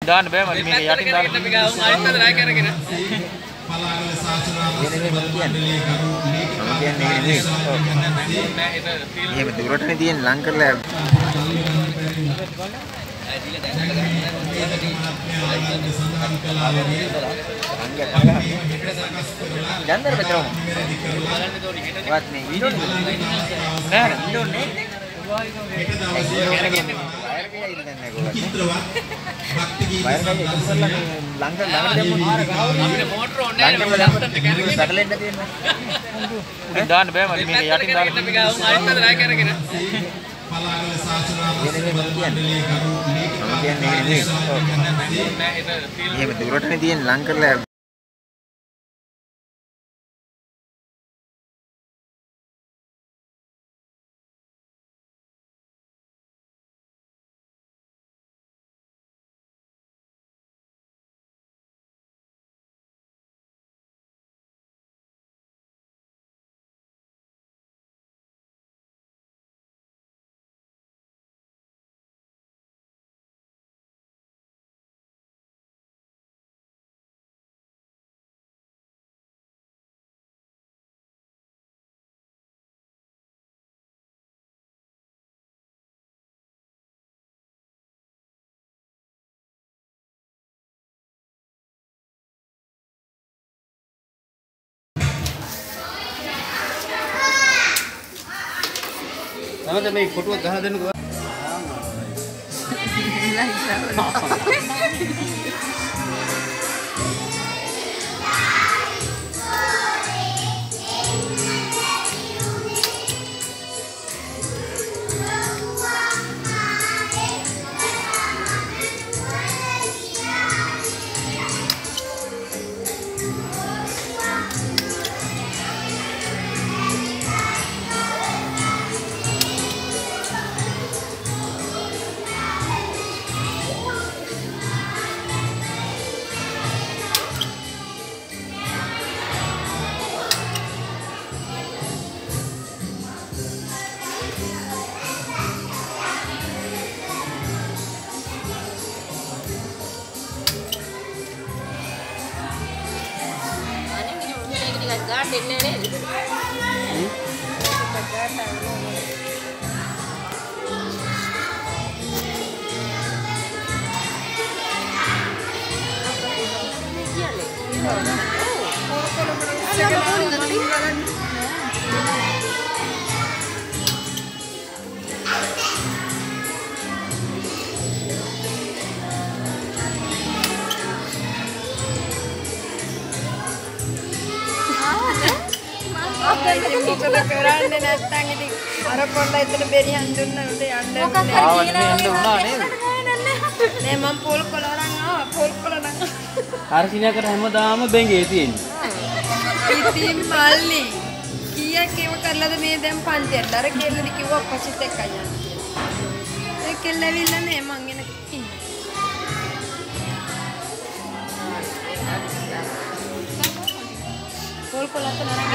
දාන්න බෑ මට මේක යටින් දාන්න අපි ගාවුම් ආයෙත් අදලා කරගෙන පලාගල සාසනාධිපති මණ්ඩලයේ කරු එහෙම දුරටනේ තියෙන ලං කරලා ගන්දර බතරම වත් මේ ඉන්නෝනේ නෑ ඉන්නෝනේ දාන්න බෑ මට මේක යටින් දාන්න අපි ගාවුම් ආයෙත් අදලා කරගෙන පලාගල සාසනාධිපති මණ්ඩලයේ කරු එහෙම දුරටනේ තියෙන ලං කරලා තමයි මේ ෆොටුවක් ගහලා දෙන්නකෝ මොකද කරන්නේ නැත්තම් ඉතින් අර පොල්ලා එතන බෙරියන් දුන්න උට යන්න නේ මම පොල් කොල අරන් ආවා පොල් කොල නම් හර්ෂිනකට හැමදාම බෙන්ගේ තියෙන්නේ ඉතින් මල්ලි කීයක් ඒව කරලාද මේ දැන් පන්තියට අර කෙල්ලනි කිව්වා පස්සිට එකයි යන්න ඒ කෙල්ල ඇවිල්ලා නේ මං එන ඉන්නේ පොල් කොල අතන අරන්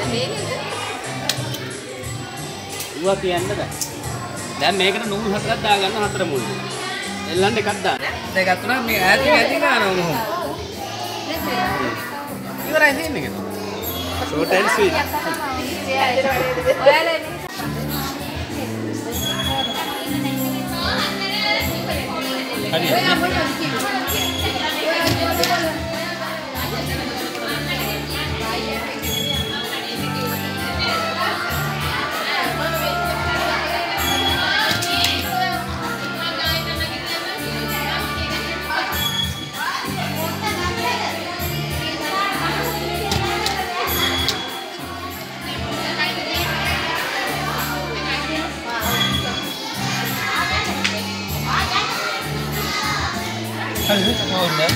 ඌවා කියන්න බෑ. දැන් මේකට නූල් හතරක් දාගන්න හතර මුල්. එල්ලන්න එකක් දාන්න. දෙකක් තුනක් මේ ඈතින් ගන්නවා මොහොම. ඉවරයි තියෙන්නේ ඒක. short and sweet. හරි ඕනේ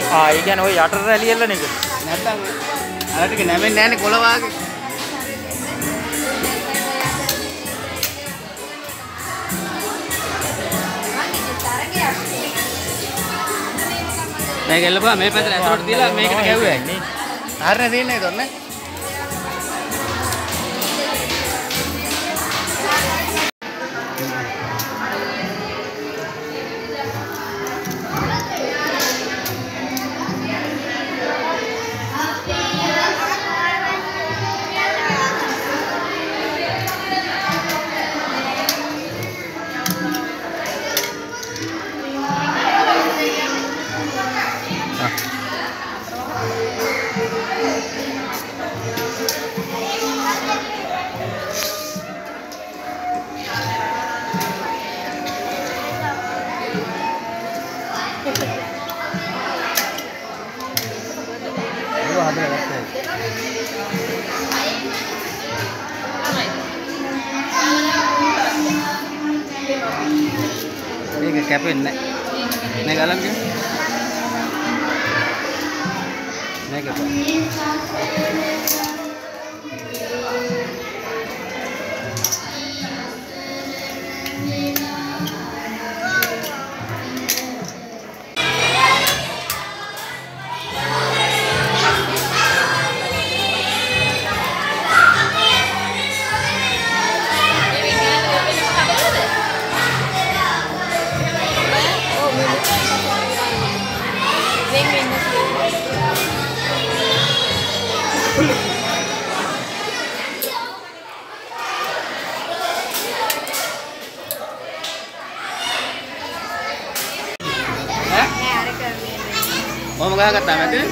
ඒ කියන්නේ ඔය යටට රැලියල්ල නේද? නැත්තම් අර ටික නැවෙන්නේ නැහනේ කොළ වාගේ. මේක එල්ලපුවා මේ පැත්තට ඇතුලට තියලා මේකට ගැව්වා නේ. හරිනේ තියෙන්නේ ඒතොත් නේ. මේක කැපෙන්නේ නැහැ. මේ ගලන් කියන. මේක මොම ගහගත්තා මැද? ඒ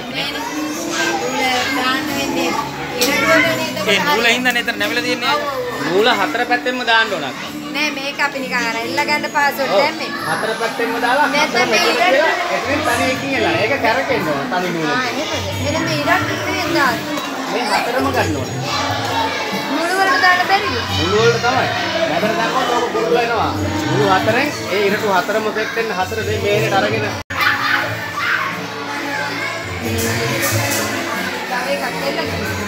නූල හින්දා නේද නැවිලා තියන්නේ? නූල හතර පැත්තෙන්ම දාන්න ඕනක්. නෑ මේක අපි නිකන් අර එල්ල ගන්න පාසොත් දැම්මේ. හතර පැත්තෙන්ම දාලා නැත්නම් මේ එතනින් තනි එකකින් එලා. ඒක කැරකෙන්න ඕන තනි නූල. එහෙනම් මේ ඉරක් ඉතින් දාන්න. මේ හතරම ගන්න ඕන. මුළු වලට දාන්න බැරිද? මුළු වලට තමයි. නැතර දැම්මොත් ඔක කුරුල්ල එනවා. මුළු හතරෙන් ඒ ඉරටු හතරම සෙට් වෙන්න හතර දෙයි මේකට අරගෙන තව එකක් එල්ල ගන්න.